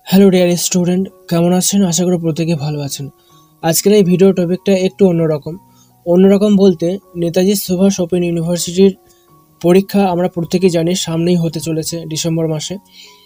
Hello dear student, কেমন আছেন? আশা করি প্রত্যেকে ভালো আছেন। আজকের এই ভিডিও টপিকটা একটু অন্যরকম বলতে নেতাজি সুভাষ ওপেন ইউনিভার্সিটির পরীক্ষা আমরা প্রত্যেকেই জানি সামনেই হতে চলেছে ডিসেম্বর মাসে।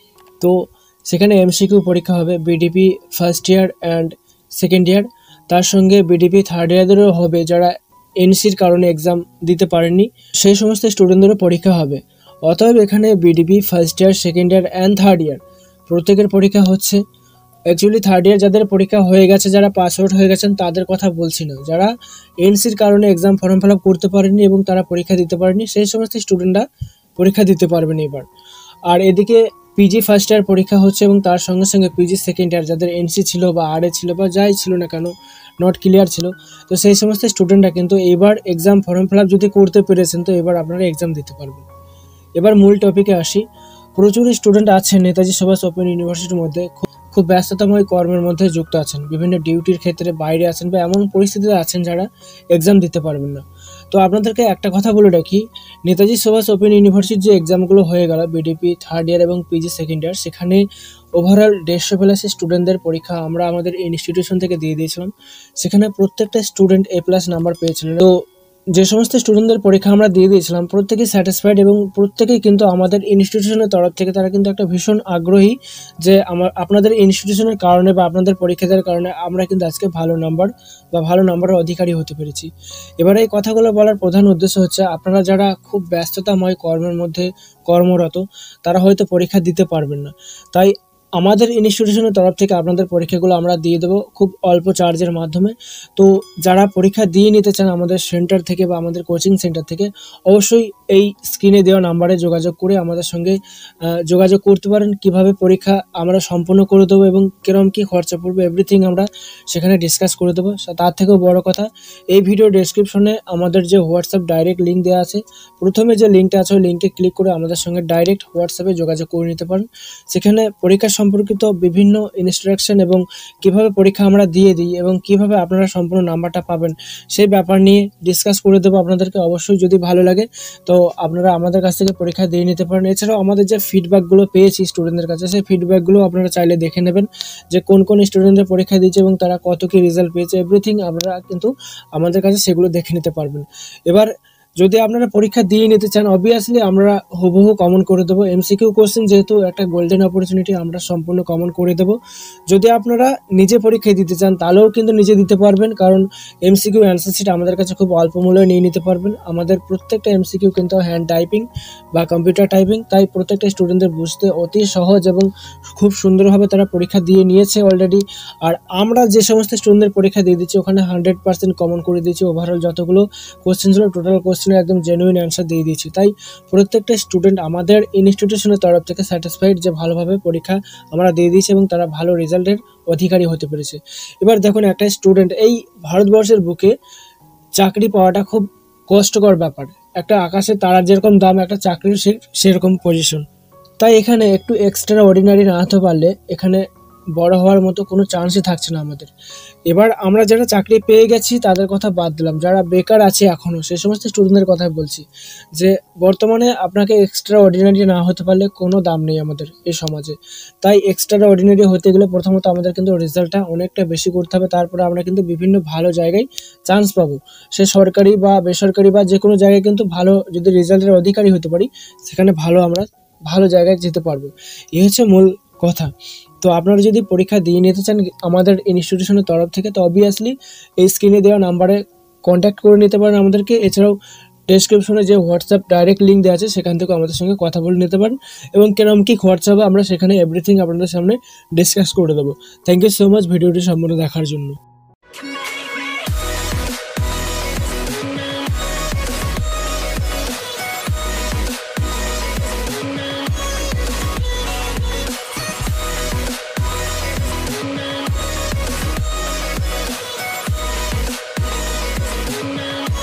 তো সেখানে এমসিকিউ পরীক্ষা হবে BDP first year and second year, তার সঙ্গে বিডিপি থার্ড ইয়ারদেরও হবে যারা এনসির কারণে এক্সাম দিতে পারেননি, সেই সমস্ত স্টুডেন্টদেরও পরীক্ষা হবে। অতএব এখানে BDP first year, second year and third year প্রত্যেকের পরীক্ষা হচ্ছে। অ্যাকচুয়ালি থার্ড ইয়ার যাদের পরীক্ষা হয়ে গেছে, যারা পাস আউট হয়ে গেছেন তাদের কথা বলছি না, যারা এনসির কারণে এক্সাম ফর্ম ফিল আপ করতে পারেনি এবং তারা পরীক্ষা দিতে পারেনি, সেই সমস্ত স্টুডেন্টরা পরীক্ষা দিতে পারবেন এবার। আর এদিকে পিজি ফার্স্ট ইয়ার পরীক্ষা হচ্ছে এবং তার সঙ্গে সঙ্গে পিজি সেকেন্ড ইয়ার যাদের এনসি ছিল বা আরএ ছিল বা যাই ছিল না কেন, নট ক্লিয়ার ছিল, তো সেই সমস্ত স্টুডেন্টরা কিন্তু এবার এক্সাম ফর্ম ফিল আপ যদি করতে পেরেছেন তো এবার আপনারা এক্সাম দিতে পারবেন। এবার মূল টপিকে আসি। প্রচুর স্টুডেন্ট আছেন নেতাজি সুভাষ ওপেন ইউনিভার্সিটির মধ্যে, খুব ব্যস্ততাময় কর্মের মধ্যে যুক্ত আছেন, বিভিন্ন ডিউটির ক্ষেত্রে বাইরে আছেন বা এমন পরিস্থিতিতে আছেন যারা এক্সাম দিতে পারবেন না। তো আপনাদেরকে একটা কথা বলে রাখি, নেতাজি সুভাষ ওপেন ইউনিভার্সিটির যে এক্সামগুলো হয়ে গেল বিডিপি থার্ড ইয়ার এবং পিজি সেকেন্ড ইয়ার, সেখানে ওভারঅল 150+ স্টুডেন্টদের পরীক্ষা আমরা আমাদের ইনস্টিটিউশন থেকে দিয়ে দিয়েছিলাম। সেখানে প্রত্যেকটা স্টুডেন্ট A+ নাম্বার পেয়েছিলেন। তো যে সমস্ত স্টুডেন্টদের পরীক্ষা আমরা দিয়ে দিয়েছিলাম প্রত্যেকেই স্যাটিসফাইড এবং প্রত্যেকেই কিন্তু আমাদের ইনস্টিটিউশনের তরফ থেকে তারা কিন্তু একটা ভীষণ আগ্রহী যে আপনাদের ইনস্টিটিউশনের কারণে বা আপনাদের পরীক্ষা দেওয়ার কারণে আমরা কিন্তু আজকে ভালো নাম্বারের অধিকারী হতে পেরেছি। এবারে এই কথাগুলো বলার প্রধান উদ্দেশ্য হচ্ছে, আপনারা যারা খুব ব্যস্ততাময় কর্মের মধ্যে কর্মরত তারা হয়তো পরীক্ষা দিতে পারবেন না, তাই আমাদের ইনস্টিটিউশনের তরফ থেকে আপনাদের পরীক্ষাগুলো আমরা দিয়ে দেবো খুব অল্প চার্জের মাধ্যমে। তো যারা পরীক্ষা দিয়ে নিতে চান আমাদের সেন্টার থেকে বা আমাদের কোচিং সেন্টার থেকে, অবশ্যই এই স্ক্রিনে দেওয়া নাম্বারে যোগাযোগ করে আমাদের সঙ্গে যোগাযোগ করতে পারেন। কিভাবে পরীক্ষা আমরা সম্পন্ন করে দেবো এবং কীরকম কী খরচা পড়বে এভরিথিং আমরা সেখানে ডিসকাস করে দেবো। তার থেকেও বড় কথা, এই ভিডিও ডেসক্রিপশনে আমাদের যে হোয়াটসঅ্যাপ ডাইরেক্ট লিঙ্ক দেওয়া আছে, প্রথমে যে লিঙ্কটা আছে ওই লিঙ্কে ক্লিক করে আমাদের সঙ্গে ডাইরেক্ট হোয়াটসঅ্যাপে যোগাযোগ করে নিতে পারেন। সেখানে পরীক্ষা সম্পর্কিত বিভিন্ন ইনস্ট্রাকশন এবং কিভাবে পরীক্ষা আমরা দিয়ে দিই এবং কিভাবে আপনারা সম্পূর্ণ নাম্বারটা পাবেন সেই ব্যাপার নিয়ে ডিসকাস করে দেবো আপনাদেরকে। অবশ্যই যদি ভালো লাগে তো আপনারা আমাদের কাছ থেকে পরীক্ষা দিয়ে নিতে পারেন। এছাড়াও আমাদের যে ফিডব্যাকগুলো পেয়েছি স্টুডেন্টদের কাছে, সেই ফিডব্যাকগুলো আপনারা চাইলে দেখে নেবেন যে কোন স্টুডেন্টদের পরীক্ষা দিয়েছে এবং তারা কত কী রেজাল্ট পেয়েছে, এভরিথিং আপনারা কিন্তু আমাদের কাছে সেগুলো দেখে নিতে পারবেন। এবার যদি আপনারা পরীক্ষা দিয়ে নিতে চান, অবভিয়াসলি আমরা হুবহু কমন করে দেবো। এমসিকিউ কোশ্চেন যেহেতু একটা গোল্ডেন অপরচুনিটি, আমরা সম্পূর্ণ কমন করে দেবো। যদি আপনারা নিজে পরীক্ষা দিতে চান তাহলেও কিন্তু নিজে দিতে পারবেন, কারণ এমসিকিউ অ্যান্সার শিট আমাদের কাছে খুব অল্প মূল্যে নিয়ে নিতে পারবেন। আমাদের প্রত্যেকটা এমসিকিউ কিন্তু হ্যান্ড টাইপিং বা কম্পিউটার টাইপিং, তাই প্রত্যেকটা স্টুডেন্টদের বুঝতে অতি সহজ এবং খুব সুন্দরভাবে তারা পরীক্ষা দিয়ে নিয়েছে অলরেডি। আর আমরা যে সমস্ত স্টুডেন্টদের পরীক্ষা দিয়ে দিচ্ছি ওখানে 100% কমন করে দিয়েছি। ওভারঅল যতগুলো কোশ্চেন ছিল টোটাল কোশ্চেনের একদম জেনুইন অ্যান্সার দিয়ে দিয়েছি। তাই প্রত্যেকটা স্টুডেন্ট আমাদের ইনস্টিটিউশনের তরফ থেকে স্যাটিসফাইড যে ভালোভাবে পরীক্ষা আমরা দিয়ে দিয়েছি এবং তারা ভালো রেজাল্টের অধিকারী হতে পেরেছে। এবার দেখুন, একটা স্টুডেন্ট, এই ভারতবর্ষের বুকে চাকরি পাওয়াটা খুব কষ্টকর ব্যাপার। একটা আকাশের তারার যেরকম দাম, একটা চাকরির সেরকম পজিশন। তাই এখানে একটু এক্সট্রা অর্ডিনারি না হতে পারলে এখানে বড় হওয়ার মতো কোনো চান্সই থাকছে না আমাদের। এবার আমরা যারা চাকরি পেয়ে গেছি তাদের কথা বাদ দিলাম, যারা বেকার আছে এখনও সেই সমস্ত স্টুডেন্টদের কথাই বলছি যে বর্তমানে আপনাকে এক্সট্রা অর্ডিনারি না হতে পারলে কোনো দাম নেই আমাদের এই সমাজে। তাই এক্সট্রা অর্ডিনারি হতে গেলে প্রথমত আমাদের কিন্তু রেজাল্টটা অনেকটা বেশি করতে হবে, তারপরে আমরা কিন্তু বিভিন্ন ভালো জায়গায় চান্স পাবো। সে সরকারি বা বেসরকারি বা যে কোনো জায়গায় কিন্তু ভালো যদি রেজাল্টের অধিকারী হতে পারি সেখানে আমরা ভালো জায়গায় যেতে পারবো। এই হচ্ছে মূল কথা। তো আপনারা যদি পরীক্ষা দিয়ে নিতে চান আমাদের ইনস্টিটিউশনের তরফ থেকে, তো অবভিয়াসলি এই স্ক্রিনে দেওয়া নাম্বারে কন্ট্যাক্ট করে নিতে পারেন আমাদেরকে। এছাড়াও ডেসক্রিপশনে যে হোয়াটসঅ্যাপ ডাইরেক্ট লিঙ্ক দেওয়া আছে সেখান থেকে আমাদের সঙ্গে কথা বলে নিতে পারেন এবং কেরম কী খরচা হবে আমরা সেখানে এভরিথিং আপনাদের সামনে ডিসকাস করে দেবো। থ্যাংক ইউ সো মাচ ভিডিওটি সম্পূর্ণ দেখার জন্য।